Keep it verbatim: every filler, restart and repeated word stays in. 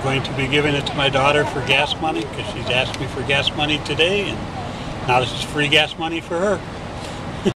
going to be giving it to my daughter for gas money because she's asked me for gas money today, and now this is free gas money for her.